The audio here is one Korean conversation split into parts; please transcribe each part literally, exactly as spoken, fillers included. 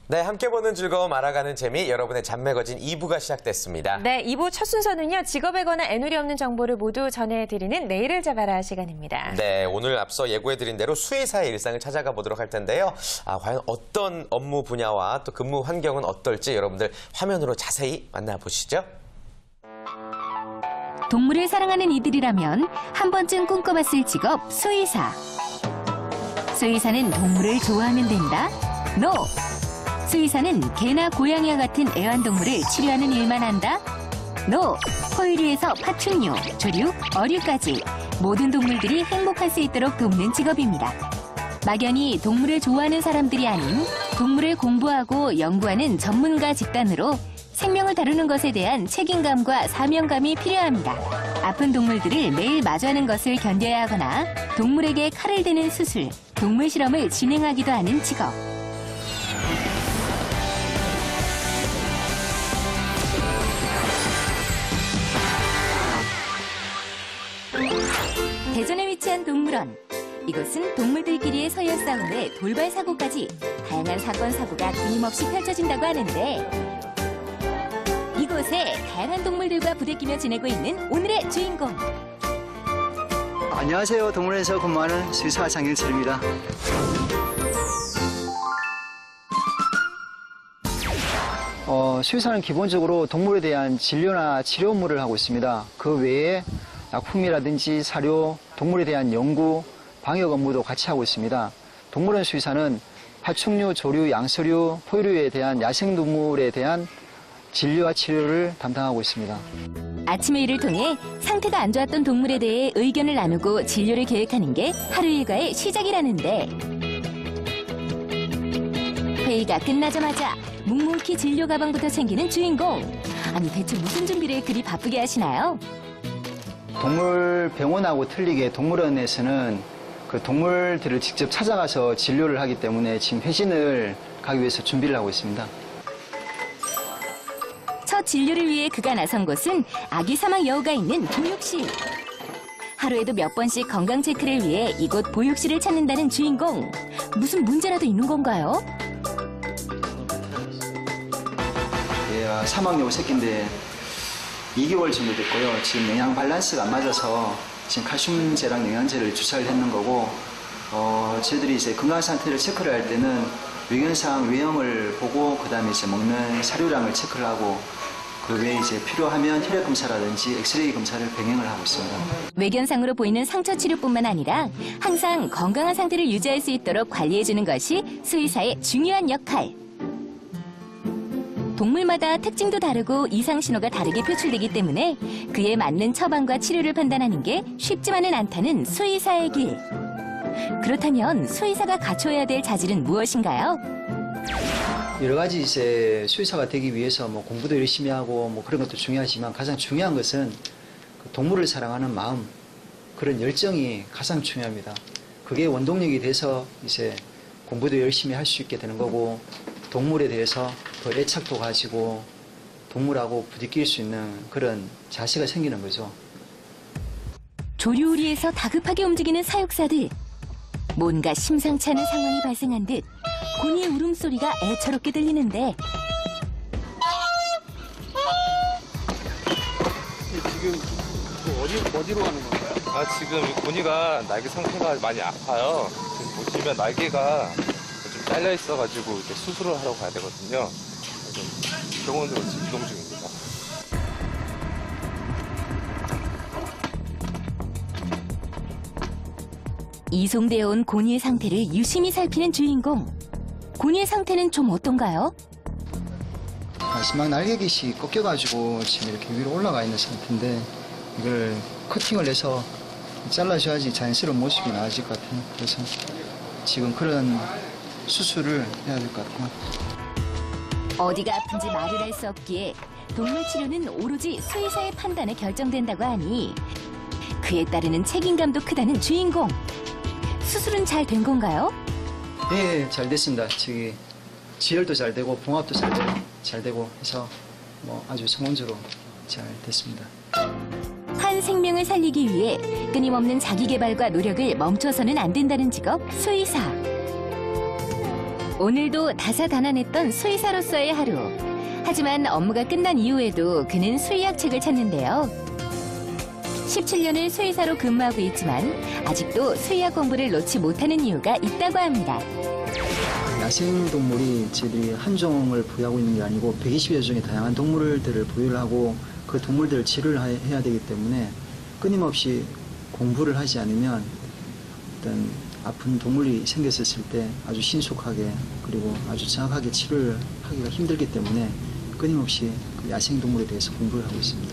네, 함께 보는 즐거움 알아가는 재미, 여러분의 잡매거진 이 부가 시작됐습니다. 네, 이 부 첫 순서는요. 직업에 관한 애누리 없는 정보를 모두 전해드리는 내일을 잡아라 시간입니다. 네, 오늘 앞서 예고해드린 대로 수의사의 일상을 찾아가 보도록 할 텐데요. 아, 과연 어떤 업무 분야와 또 근무 환경은 어떨지 여러분들 화면으로 자세히 만나보시죠. 동물을 사랑하는 이들이라면 한 번쯤 꿈꿔봤을 직업 수의사. 수의사는 동물을 좋아하면 된다? NO! 수의사는 개나 고양이와 같은 애완동물을 치료하는 일만 한다? NO! 포유류에서 파충류, 조류, 어류까지 모든 동물들이 행복할 수 있도록 돕는 직업입니다. 막연히 동물을 좋아하는 사람들이 아닌 동물을 공부하고 연구하는 전문가 집단으로 생명을 다루는 것에 대한 책임감과 사명감이 필요합니다. 아픈 동물들을 매일 마주하는 것을 견뎌야 하거나 동물에게 칼을 대는 수술, 동물 실험을 진행하기도 하는 직업. 대전에 위치한 동물원. 이곳은 동물들끼리의 서열 싸움에 돌발 사고까지 다양한 사건, 사고가 끊임없이 펼쳐진다고 하는데 이곳에 다양한 동물들과 부대끼며 지내고 있는 오늘의 주인공. 안녕하세요. 동물원에서 근무하는 수의사 장경철입니다. 어, 수의사는 기본적으로 동물에 대한 진료나 치료 업무를 하고 있습니다. 그 외에 약품이라든지 사료, 동물에 대한 연구, 방역 업무도 같이 하고 있습니다. 동물원 수의사는 파충류, 조류, 양서류, 포유류에 대한 야생동물에 대한 진료와 치료를 담당하고 있습니다. 아침의 일을 통해 상태가 안 좋았던 동물에 대해 의견을 나누고 진료를 계획하는 게 하루 일과의 시작이라는데 회의가 끝나자마자 묵묵히 진료 가방부터 챙기는 주인공. 아니 대체 무슨 준비를 그리 바쁘게 하시나요? 동물병원하고 틀리게 동물원에서는 그 동물들을 직접 찾아가서 진료를 하기 때문에 지금 회진을 가기 위해서 준비를 하고 있습니다. 첫 진료를 위해 그가 나선 곳은 아기 사막 여우가 있는 보육실. 하루에도 몇 번씩 건강 체크를 위해 이곳 보육실을 찾는다는 주인공. 무슨 문제라도 있는 건가요? 얘가 사막 여우 새끼인데 이 개월 정도 됐고요. 지금 영양 밸런스가 안 맞아서 지금 칼슘제랑 영양제를 주사를 했는 거고, 어, 저희들이 이제 건강 상태를 체크를 할 때는 외견상 외형을 보고 그 다음에 이제 먹는 사료량을 체크를 하고 그 외에 이제 필요하면 혈액 검사라든지 엑스레이 검사를 병행을 하고 있습니다. 외견상으로 보이는 상처 치료뿐만 아니라 항상 건강한 상태를 유지할 수 있도록 관리해주는 것이 수의사의 중요한 역할. 동물마다 특징도 다르고 이상 신호가 다르게 표출되기 때문에 그에 맞는 처방과 치료를 판단하는 게 쉽지만은 않다는 수의사의 길. 그렇다면 수의사가 갖춰야 될 자질은 무엇인가요? 여러 가지 이제 수의사가 되기 위해서 뭐 공부도 열심히 하고 뭐 그런 것도 중요하지만 가장 중요한 것은 그 동물을 사랑하는 마음, 그런 열정이 가장 중요합니다. 그게 원동력이 돼서 이제 공부도 열심히 할 수 있게 되는 거고 동물에 대해서 더 애착도 가지고 동물하고 부딪힐 수 있는 그런 자세가 생기는 거죠. 조류우리에서 다급하게 움직이는 사육사들. 뭔가 심상치 않은 상황이 발생한 듯 고니의 울음소리가 애처롭게 들리는데 지금 어디, 어디로 가는 건가요? 아, 지금 고니가 날개 상태가 많이 아파요. 지금 보시면 날개가 좀 잘려 있어가지고 이제 수술을 하러 가야 되거든요. 그래서 병원으로 지금 이동 중입니다. 이송되어 온 고니의 상태를 유심히 살피는 주인공. 고니의 상태는 좀 어떤가요? 마지막 날개깃이 꺾여가지고 지금 이렇게 위로 올라가 있는 상태인데 이걸 커팅을 해서 잘라줘야지 자연스러운 모습이 나아질 것 같아요. 그래서 지금 그런 수술을 해야 될 것 같아요. 어디가 아픈지 말을 할 수 없기에 동물 치료는 오로지 수의사의 판단에 결정된다고 하니 그에 따르는 책임감도 크다는 주인공. 수술은 잘 된 건가요? 네, 잘 됐습니다. 저기 지혈도 잘 되고 봉합도 잘 되고, 잘 되고 해서 뭐 아주 성공적으로 잘 됐습니다. 한 생명을 살리기 위해 끊임없는 자기 개발과 노력을 멈춰서는 안 된다는 직업 수의사. 오늘도 다사다난했던 수의사로서의 하루. 하지만 업무가 끝난 이후에도 그는 수의학 책을 찾는데요. 십칠 년을 수의사로 근무하고 있지만 아직도 수의학 공부를 놓지 못하는 이유가 있다고 합니다. 야생동물이 저희들이 한 종을 보유하고 있는 게 아니고 백이십여 종의 다양한 동물들을 보유를 하고 그 동물들을 치료를 해야 되기 때문에 끊임없이 공부를 하지 않으면 어떤 아픈 동물이 생겼을 때 아주 신속하게 그리고 아주 정확하게 치료를 하기가 힘들기 때문에 끊임없이 그 야생동물에 대해서 공부를 하고 있습니다.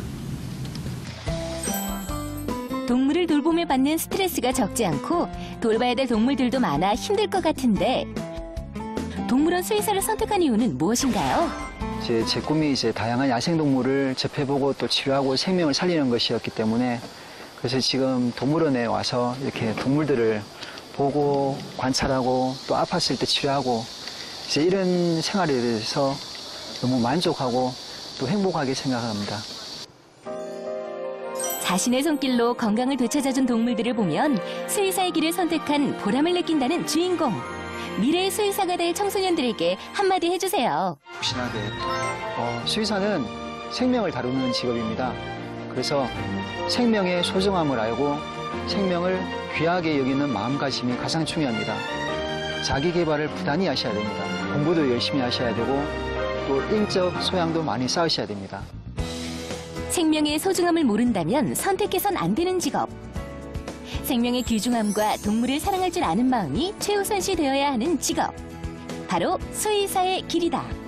동물을 돌봄에 받는 스트레스가 적지 않고 돌봐야 될 동물들도 많아 힘들 것 같은데 동물원 수의사를 선택한 이유는 무엇인가요? 제, 제 꿈이 이제 다양한 야생동물을 접해보고 또 치료하고 생명을 살리는 것이었기 때문에 그래서 지금 동물원에 와서 이렇게 동물들을 보고 관찰하고 또 아팠을 때 치료하고 이제 이런 생활에 대해서 너무 만족하고 또 행복하게 생각합니다. 자신의 손길로 건강을 되찾아준 동물들을 보면 수의사의 길을 선택한 보람을 느낀다는 주인공. 미래의 수의사가 될 청소년들에게 한마디 해주세요. 푹신하게. 어, 수의사는 생명을 다루는 직업입니다. 그래서 생명의 소중함을 알고 생명을 귀하게 여기는 마음가짐이 가장 중요합니다. 자기 개발을 부단히 하셔야 됩니다. 공부도 열심히 하셔야 되고 또 인적 소양도 많이 쌓으셔야 됩니다. 생명의 소중함을 모른다면 선택해선 안 되는 직업. 생명의 귀중함과 동물을 사랑할 줄 아는 마음이 최우선시 되어야 하는 직업. 바로 수의사의 길이다.